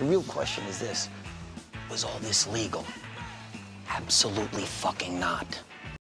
The real question is this: was all this legal? Absolutely fucking not.